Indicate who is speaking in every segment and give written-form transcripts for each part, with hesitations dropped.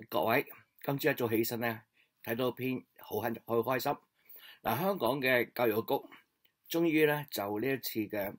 Speaker 1: 各位，今朝一早起身咧，睇到篇好開心。香港嘅教育局終於咧就呢一次嘅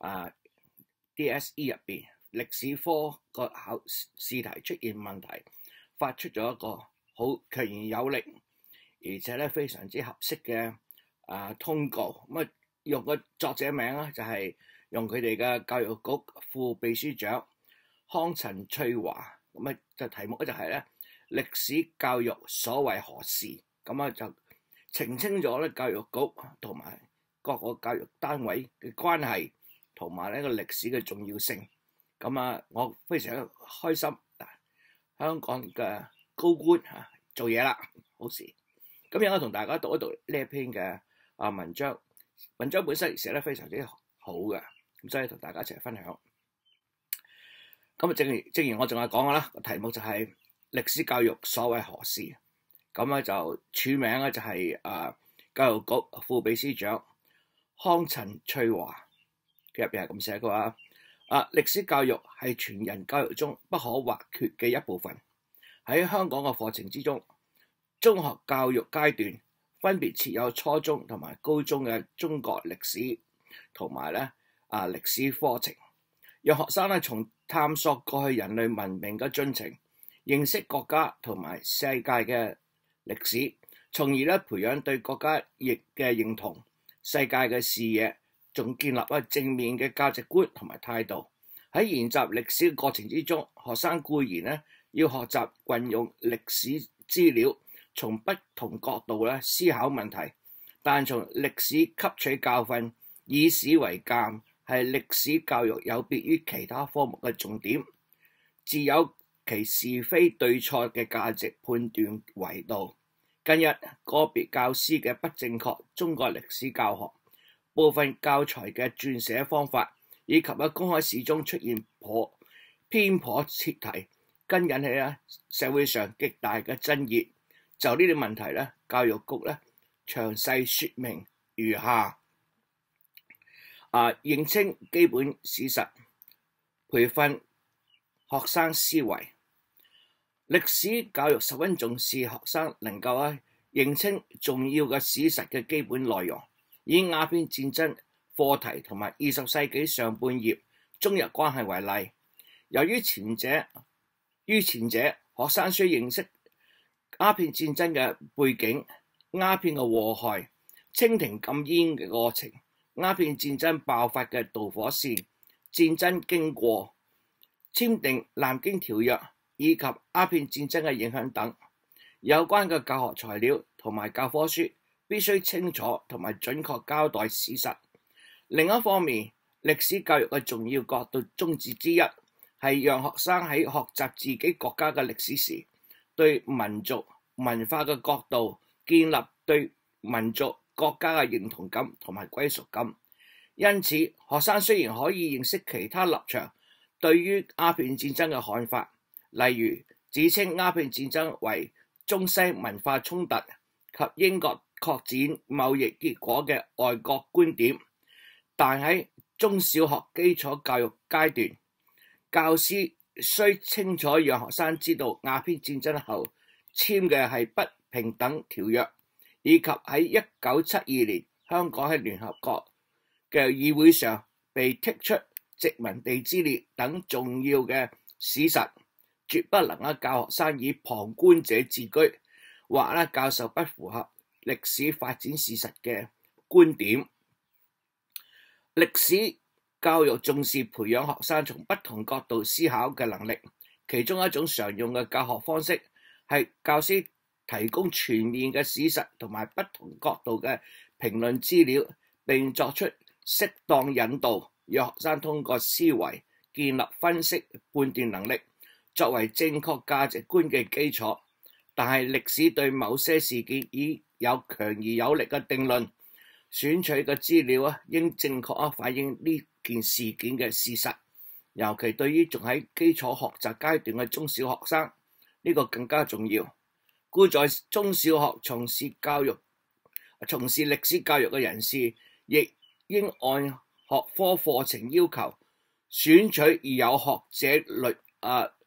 Speaker 1: DSE 入邊歷史科個考試題出現問題，發出咗一個好強而有力，而且咧非常之合適嘅通告。咁用個作者名咧就係用佢哋嘅教育局副秘書長康陳翠華。咁就題目咧就係咧歷史教育所謂何事，咁就澄清咗咧教育局同埋各個教育單位嘅關係，同埋呢個歷史嘅重要性。我非常開心，香港嘅高官做嘢啦，好事。今日我同大家讀一讀呢一篇嘅文章，文章本身寫得非常之好嘅，咁所以同大家一齊分享。咁正如我仲係講嘅啦，個題目就係歷史教育所謂何事。咁就署名咧就係教育局副秘書長康陳翠華，佢入邊係咁寫嘅話，歷史教育係全人教育中不可或缺嘅一部分。喺香港嘅課程之中，中學教育階段分別設有初中同埋高中嘅中國歷史同埋歷史課程，讓學生咧從探索過去人類文明嘅進程，認識國家同埋世界嘅歷史，從而培養對國家嘅認同、世界嘅視野，仲建立正面嘅價值觀同埋態度。喺研習歷史嘅過程之中，學生固然要學習運用歷史資料，從不同角度思考問題，但從歷史吸取教訓，以史為鑑，係歷史教育有別於其他科目嘅重點，自有其是非對錯嘅價值判斷維度。近日個別教師嘅不正確中國歷史教學，部分教材嘅撰寫方法，以及公開試中出現偏頗切題，更引起社會上極大嘅爭議。就呢啲問題教育局詳細說明如下：認清基本史實，培訓學生思維。歷史教育十分重視學生能夠認清重要嘅史實嘅基本內容。以鴉片戰爭課題同埋20世紀上半葉中日關係為例，由於前者學生需認識鴉片戰爭嘅背景、鴉片嘅禍害、清廷禁煙嘅過程、鴉片戰爭爆發嘅導火線、戰爭經過、簽訂南京條約以及鴉片戰爭嘅影響等。有關嘅教學材料同埋教科書必須清楚同埋準確交代史實。另一方面，歷史教育嘅重要角度宗旨之一係讓學生喺學習自己國家嘅歷史時，對民族文化嘅角度建立對民族國家嘅認同感同埋歸屬感。因此，學生雖然可以認識其他立場對於鴉片戰爭嘅看法，例如指稱鴉片戰爭為中西文化衝突及英國擴展貿易結果嘅外國觀點，但喺中小學基礎教育階段，教師需清楚讓學生知道鴉片戰爭後簽嘅係不平等條約，以及喺1972年香港喺聯合國嘅議會上被剔出殖民地之列等重要嘅史實，絕不能教學生以旁觀者自居，或教授不符合歷史發展事實嘅觀點。歷史教育重視培養學生從不同角度思考嘅能力，其中一種常用嘅教學方式係教師提供全面嘅史實同埋不同角度嘅評論資料，並作出適當引導，讓學生通過思維建立分析判斷能力，作為正確價值觀嘅基礎。但係歷史對某些事件已有強而有力嘅定論，選取嘅資料應正確反映呢件事件嘅事實，尤其對於仲喺基礎學習階段嘅中小學生，呢個更加重要。故在中小學從事歷史教育嘅人士，亦應按學科課程要求，選取而有學者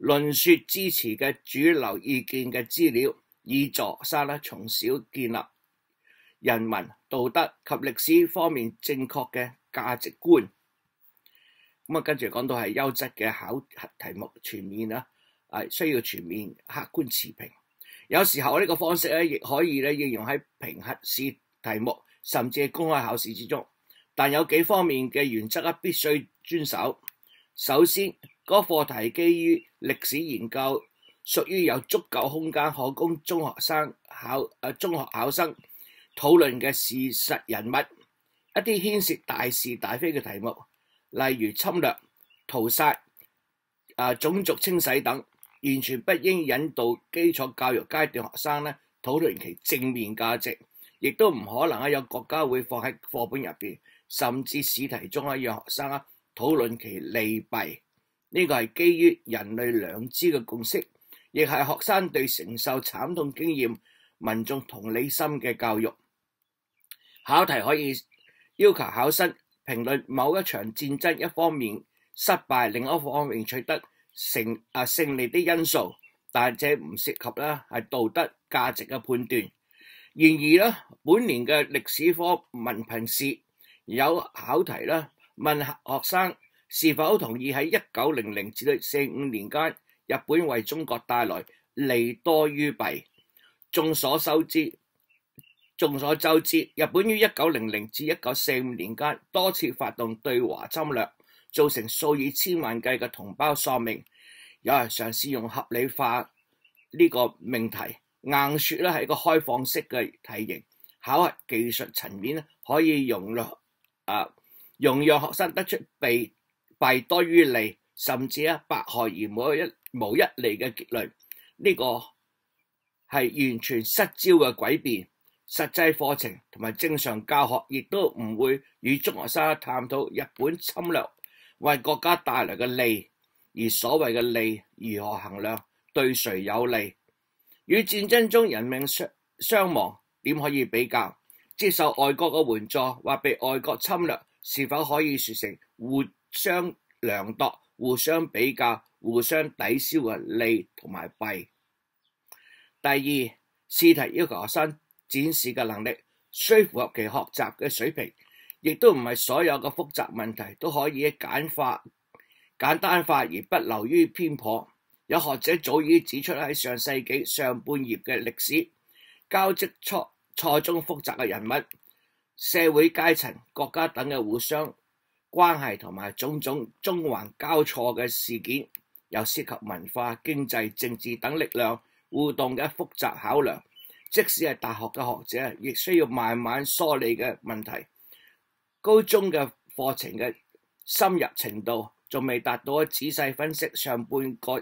Speaker 1: 論說支持嘅主流意見嘅資料，以助學生從小建立人文、道德及歷史方面正確嘅價值觀。跟住講到係優質嘅考核題目全面啦，需要全面客觀持平。有時候呢個方式咧，亦可以咧應用喺評核試題目，甚至係公開考試之中。但有幾方面嘅原則必須遵守。首先，嗰課題基於歷史研究，屬於有足夠空間可供中學考生討論嘅事實人物。一啲牽涉大是大非嘅題目，例如侵略、屠殺、種族清洗等，完全不應引導基礎教育階段學生討論其正面價值，亦都唔可能有國家會放喺課本入邊，甚至試題中讓學生討論其利弊。呢個係基於人類良知嘅共識，亦係學生對承受慘痛經驗、民眾同理心嘅教育。考題可以要求考生評論某一場戰爭一方面失敗，另一方面取得勝利的因素，但這唔涉及係道德價值嘅判斷。然而本年嘅歷史科文憑試有考題問學生是否同意喺1900至45年間，日本為中國帶來利多於弊。眾所周知，日本於1900至1945年間多次發動對華侵略，造成數以千萬計嘅同胞喪命。有人嘗試用合理化呢個命題，硬說係一個開放式嘅題型，考核技術層面可以容讓學生得出弊多於利，甚至百害而無一利嘅結論。呢個係完全失焦嘅詭辯。實際課程同埋正常教學亦都唔會與中學生探討日本侵略為國家帶來嘅利，而所謂嘅利如何衡量，對誰有利，與戰爭中人命傷亡點可以比較？接受外國嘅援助或被外國侵略，是否可以說成互相量度、互相比較、互相抵消嘅利同埋弊？第二，試題要求學生展示嘅能力需符合其學習嘅水平，亦都唔係所有嘅複雜問題都可以簡單化而不流於偏頗。有學者早已指出喺上世紀上半葉嘅歷史，交織錯綜複雜嘅人物、社會階層、國家等嘅互相關係同埋種種縱橫交錯嘅事件，又涉及文化、經濟、政治等力量互動嘅複雜考量。即使係大學嘅學者，亦需要慢慢梳理嘅問題。高中嘅課程嘅深入程度仲未達到仔細分析上半個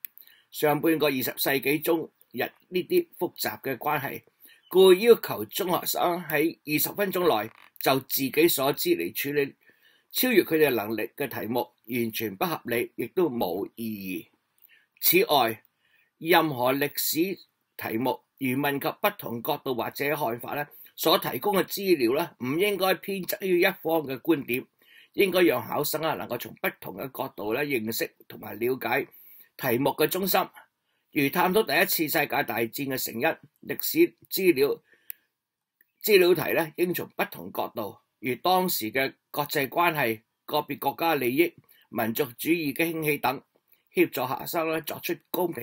Speaker 1: 20世紀中日呢啲複雜嘅關係，故要求中學生喺20分鐘內就自己所知嚟處理超越佢哋能力嘅題目，完全不合理，亦都冇意義。此外，任何歷史題目如問及不同角度或者看法所提供嘅資料唔應該偏側於一方嘅觀點，應該讓考生能夠從不同嘅角度認識同埋了解題目嘅中心。如探討第一次世界大戰嘅成因，歷史資料題應從不同角度，如當時嘅國際關係、個別國家利益、民族主義嘅興起等，協助學生作出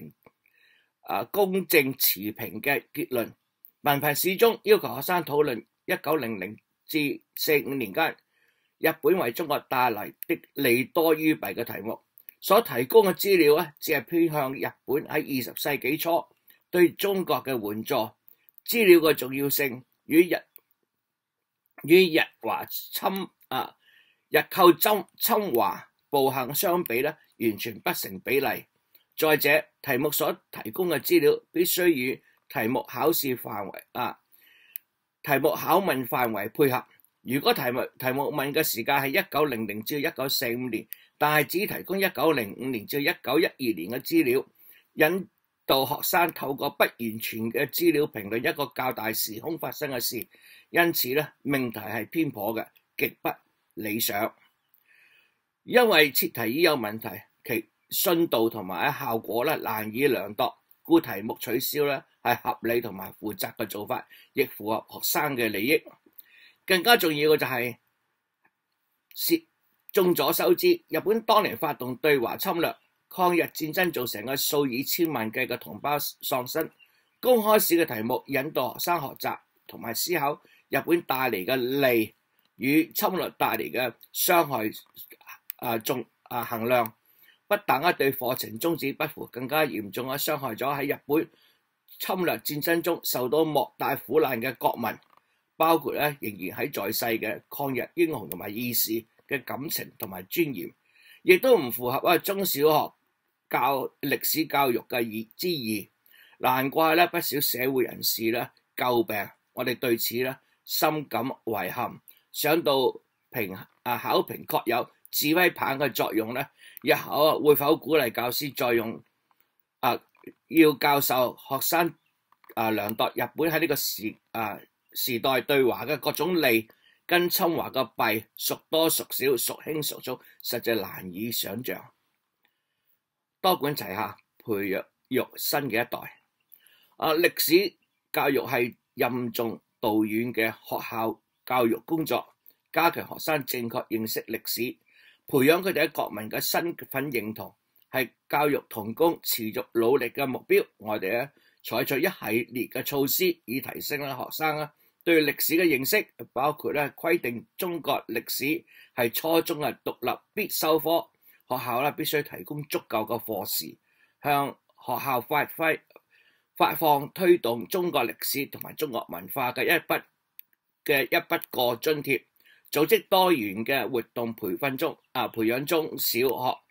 Speaker 1: 公正持平嘅結論。文憑試中要求學生討論1900至45年間日本為中國帶來的利多於弊嘅題目，所提供嘅資料只係偏向日本喺20世紀初對中國嘅援助。資料嘅重要性與日寇侵華暴行相比完全不成比例。再者，題目所提供嘅資料必須與題目考問範圍配合。如果題目問嘅時間係1900至1945年，但係只提供1905年至1912年嘅資料，引導學生透過不完全嘅資料評論一個較大時空發生嘅事，因此命題係偏頗嘅，極不理想。因為設題已有問題，其信度同埋效果咧難以量度，故題目取消咧係合理同埋負責嘅做法，亦符合學生嘅利益。更加重要嘅就係眾所周知，日本當年發動對華侵略，抗日戰爭造成嘅數以千萬計嘅同胞喪生。公開試嘅題目引導學生學習同埋思考日本帶嚟嘅利與侵略帶嚟嘅傷害衡量，不但對課程宗旨不符，更加嚴重傷害咗喺日本侵略戰爭中受到莫大苦難嘅國民，包括仍然喺在世嘅抗日英雄同埋義士嘅感情同埋尊嚴，亦都唔符合中小學歷史教育嘅之義。難怪不少社會人士詬病，我哋對此深感遺憾。想到考評確有指揮棒嘅作用，日後會否鼓勵教師再用要教授學生量度日本喺呢個時代對華嘅各種利跟侵華嘅弊孰多孰少孰輕孰重，實在難以想像。多管齊下，培育新嘅一代。歷史教育係任重道遠嘅學校教育工作，加強學生正確認識歷史，培養佢哋喺國民嘅身份認同，係教育同工持續努力嘅目標。我哋採取一系列嘅措施，以提升學生對歷史嘅認識，包括規定中國歷史係初中嘅獨立必修科，學校必須提供足夠嘅課時，向學校發放推動中國歷史同埋中國文化嘅一筆過津貼，組織多元嘅活動培養中小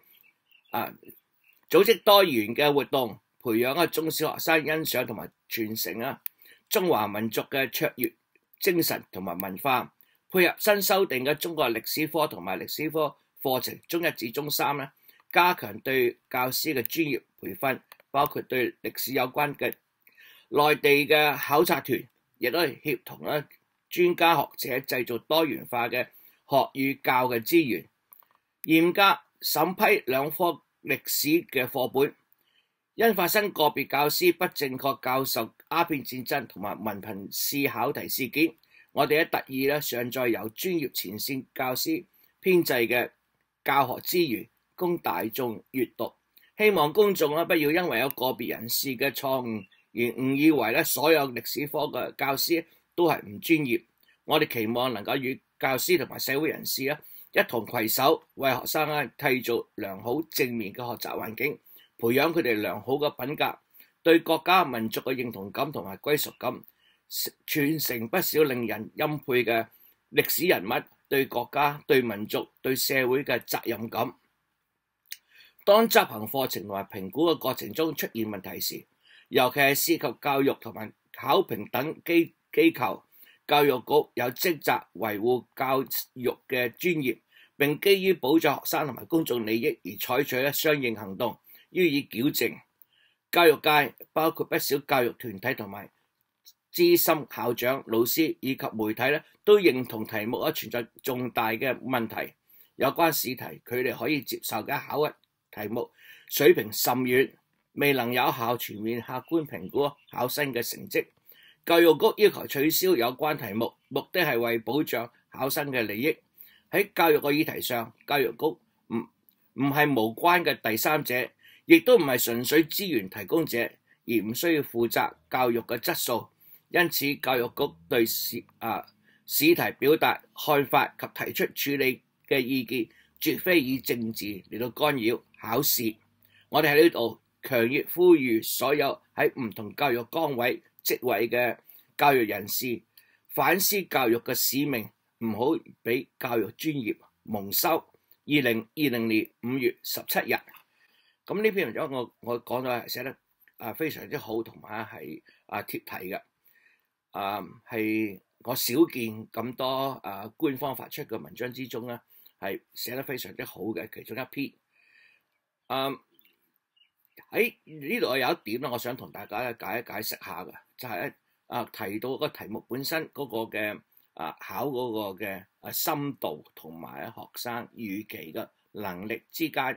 Speaker 1: 學生欣賞同埋傳承中華民族嘅卓越精神同埋文化，配合新修訂嘅中國歷史科同埋歷史科課程中一至中三加強對教師嘅專業培訓，包括對歷史有關嘅內地嘅考察團，亦都係協同專家學者製造多元化嘅學與教嘅資源，嚴格審批兩科歷史嘅課本。因發生個別教師不正確教授鴉片戰爭同埋文憑試考題事件，我哋特意上載由專業前線教師編製嘅教學資源供大眾閱讀，希望公眾不要因為有個別人士嘅錯誤而誤以為所有歷史科嘅教師都係唔專業。我哋期望能夠與教師同埋社會人士一同攜手，為學生締造良好正面嘅學習環境，培養佢哋良好嘅品格，對國家民族嘅認同感同埋歸屬感，傳承不少令人欽佩嘅歷史人物對國家、對民族、對社會嘅責任感。當執行課程同埋評估嘅過程中出現問題時，尤其係涉及教育同埋考評等機構，教育局有職責維護教育嘅專業，並基於保障學生同埋公眾利益而採取相應行動，予以矯正。教育界包括不少教育團體同埋資深校長、老師以及媒體都認同題目存在重大嘅問題。有關試題佢哋可以接受嘅考核題目水平甚遠，未能有效全面客觀評估考生嘅成績。教育局要求取消有關題目，目的係為保障考生嘅利益。喺教育嘅議題上，教育局唔係無關嘅第三者，亦都唔係純粹資源提供者，而唔需要負責教育嘅質素。因此，教育局對試題表達看法及提出處理嘅意見，絕非以政治嚟到干擾考試。我哋喺呢度強烈呼籲所有喺唔同教育崗位職位嘅教育人士反思教育嘅使命，唔好俾教育專業蒙羞。2020年5月17日，咁呢篇文章我講到係寫得非常之好，同埋係貼題嘅，係我少見咁多官方發出嘅文章之中係寫得非常之好嘅其中一篇。喺呢度有一點我想同大家解釋下嘅，就係提到個題目本身嗰個嘅考嗰個嘅深度同埋學生預期嘅能力之間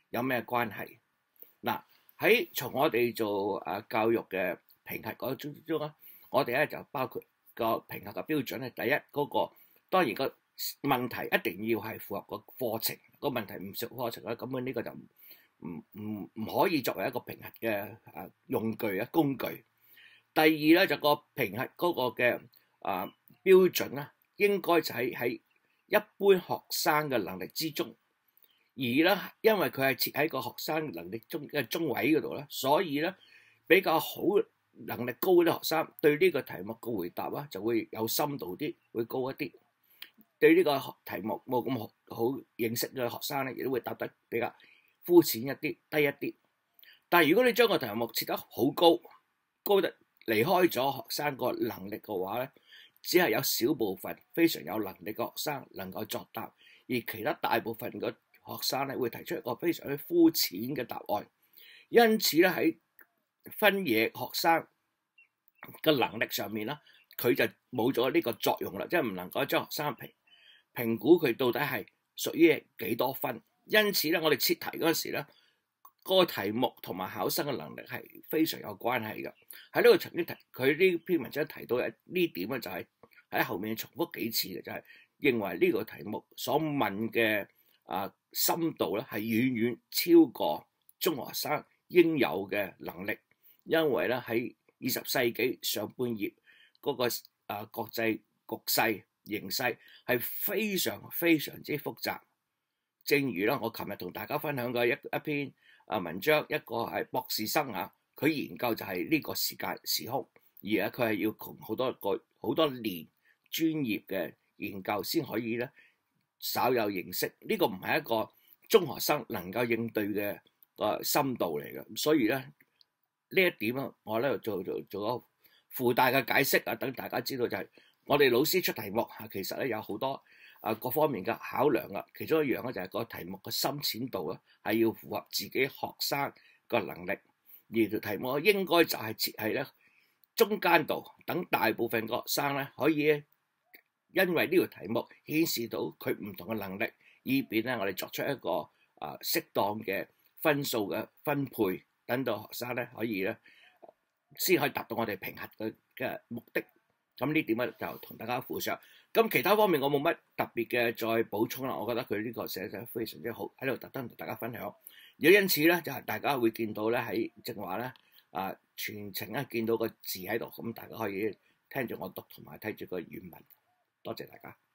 Speaker 1: 有咩關係？嗱，從我哋做教育嘅評核嗰中咧，我哋咧就包括個評核嘅標準咧。第一嗰個當然個問題一定要係符合個課程，個問題唔符合課程咧，咁呢個就唔可以作為一個評核嘅用具工具。第二咧就個評核嗰個嘅標準咧，應該就喺一般學生嘅能力之中。而咧，因為佢係設喺個學生能力中位嗰度咧，所以咧比較好能力高啲學生對呢個題目嘅回答啊，就會有深度啲，會高一啲。對呢個題目冇咁好認識嘅學生咧，亦都會答得比較膚淺一啲、低一啲。但係如果你將個題目設得好高，高得離開咗學生個能力嘅話咧，只係有少部分非常有能力嘅學生能夠作答，而其他大部分嘅學生咧會提出一個非常之膚淺嘅答案。因此咧喺分野學生嘅能力上面啦，佢就冇咗呢個作用啦，即係唔能夠將學生評估佢到底係屬於幾多分。因此咧，我哋設題嗰陣時咧，個題目同埋考生嘅能力係非常有關係嘅。喺呢度曾經佢呢篇文章提到嘅呢點咧，就係喺後面重複幾次嘅，就係認為呢個題目所問嘅深度咧係遠遠超過中學生應有嘅能力。因為咧喺20世紀上半葉嗰個國際局勢形勢係非常非常之複雜。正如咧，我琴日同大家分享過一篇文章，一個係博士生佢研究就係呢個時空，而佢係要窮好多年專業嘅研究先可以咧稍有認識。呢個唔係一個中學生能夠應對嘅深度嚟嘅，所以咧呢一點啊，我咧做咗附帶嘅解釋等大家知道就係我哋老師出題目其實咧有好多各方面嘅考量啊。其中一樣咧就係個題目嘅深淺度咧係要符合自己學生個能力，而條題目應該就係設喺咧中間度，等大部分個學生咧可以因為呢條題目顯示到佢唔同嘅能力，以便咧我哋作出一個適當嘅分數嘅分配，等到學生咧可以咧先可以達到我哋評核嘅目的。咁呢點咧就同大家附上。咁其他方面我冇乜特別嘅再補充啦。我覺得佢呢個寫得非常之好，喺度特登同大家分享。如果因此咧就係大家會見到咧喺正話咧全程咧見到個字喺度，咁大家可以聽住我讀同埋睇住個原文。多謝大家。